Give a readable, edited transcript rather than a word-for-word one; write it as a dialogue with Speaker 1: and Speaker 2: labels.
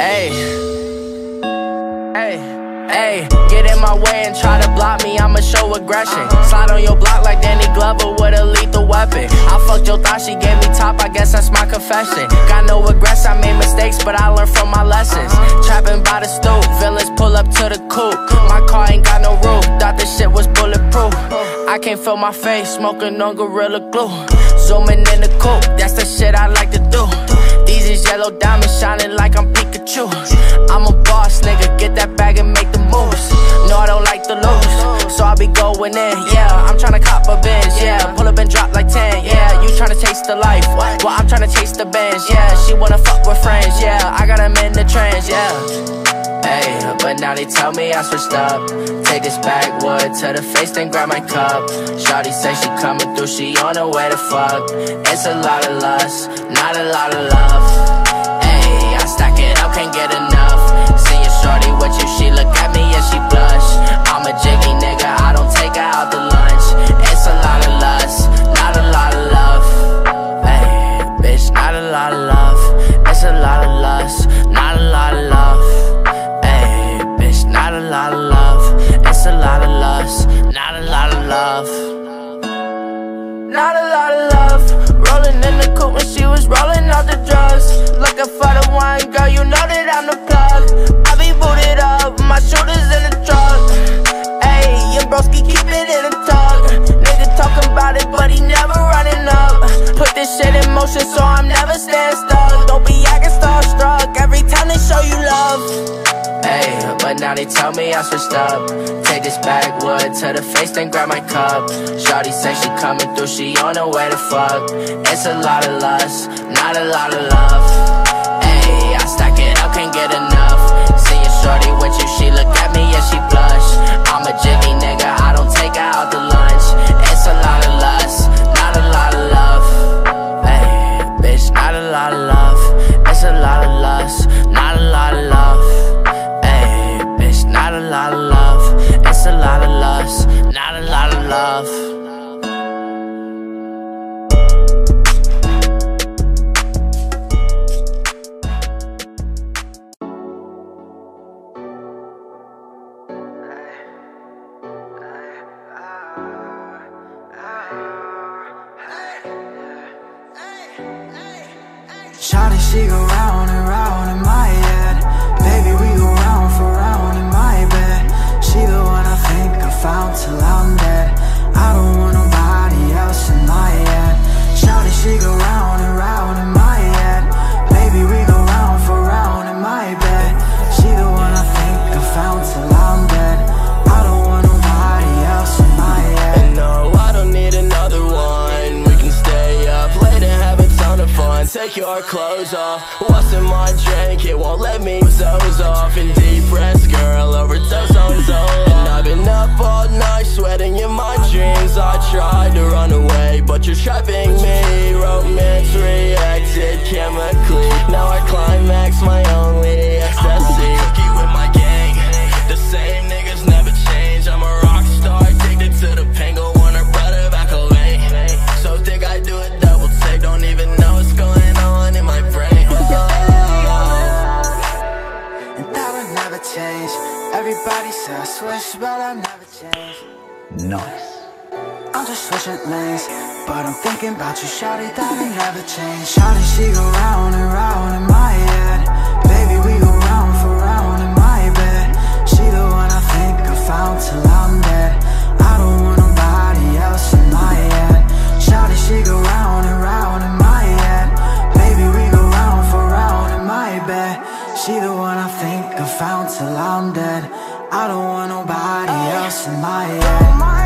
Speaker 1: Ayy, get in my way and try to block me, I'ma show aggression. Slide on your block like Danny Glover with a lethal weapon. I fucked your thought, she gave me top, I guess that's my confession. Got no regrets, I made mistakes, but I learned from my lessons. Trapping by the stoop, villains pull up to the coupe. My car ain't got no roof, thought this shit was bulletproof. I can't feel my face, smoking on Gorilla Glue. Zooming in the coupe, that's the shit I like to do. These is yellow diamonds shining like I'm Pikachu. I'm a boss, nigga, get that bag and make the moves. No, I don't like to lose, so I be going in, yeah. I'm tryna cop a Benz, yeah. Pull up and drop like 10, yeah. You tryna taste the life, well, I'm tryna taste the Benz, yeah. She wanna fuck with friends, yeah. I got them in the trends, yeah. Hey, but now they tell me I switched up. Take this backwood to the face, then grab my cup. Shawty say she coming through, she on her way to fuck. It's a lot of lust, not a lot of love. Hey, I stack it up, can't get enough. Seeing shorty with you, she look at me and she blush. I'm a jiggy nigga, I don't take her out to lunch. It's a lot of lust, not a lot of love. Hey, bitch, not a lot of love. It's a lot of lust, not a lot of love. Not a lot of love, it's a lot of lust, not a lot of love. Not a lot of love, rolling in the coupe when she was rolling out the drugs. Looking for the one, girl, you know that I'm the plug. I be booted up, my shooters in the truck. Ayy, your broski keep it in the tuck. Nigga talking about it, but he never running up. Put this shit in motion, so I'm never staying stuck. Don't be acting starstruck every time they show you love. Hey, but now they tell me I switched up. Take this backwood to the face, then grab my cup. Shawty say she coming through, she on her way to fuck. It's a lot of lust, not a lot of love. Hey, I stack it up, can't get enough. Seeing shorty with you, she look at me and she blush. I'm a jiggy nigga, I don't take her out to lunch. It's a lot of lust, not a lot of love. Hey, bitch, not a lot of love. It's a lot of lust, not a lot of love. Not a lot of love, it's a lot of lust, not a lot of love.
Speaker 2: Shawty, she go round and round in my head. Baby, we go round for round in my bed. She the one I think I found till I'm dead. I don't want nobody else in my head. Shawty, she go round and round in my head. Baby, we go round for round in my bed. She the one I think I found till I'm dead. I don't want nobody else in my head.
Speaker 3: And no, I don't need another one. We can stay up late and have a ton of fun. Take your clothes off. What's in my drink? It won't let me doze off. And depressed girl, overdose on Zola. And I've been up all night, sweating in my dreams. I tried to run away, but you're trapping me. Romance reacted chemically. Now I climax my only ecstasy. Cookie with my gang, the same niggas never change. I'm a rock star, addicted to the pain. Go want her brother back away. So think I do it double take. Don't even know what's going on in my brain.
Speaker 2: Change. Everybody says I switch, but I never change.
Speaker 4: Nice.
Speaker 2: I'm just switching lanes, but I'm thinking about you, shawty, that ain't never change. Shawty, she go round and round in my head. Baby, we go round for round in my bed. She the one I think I found till I'm dead. I don't want nobody else in my head. Shawty, she go round and round in my head. Baby, we go round for round in my bed. She the one I think I found till I'm dead. I don't want nobody else in my head.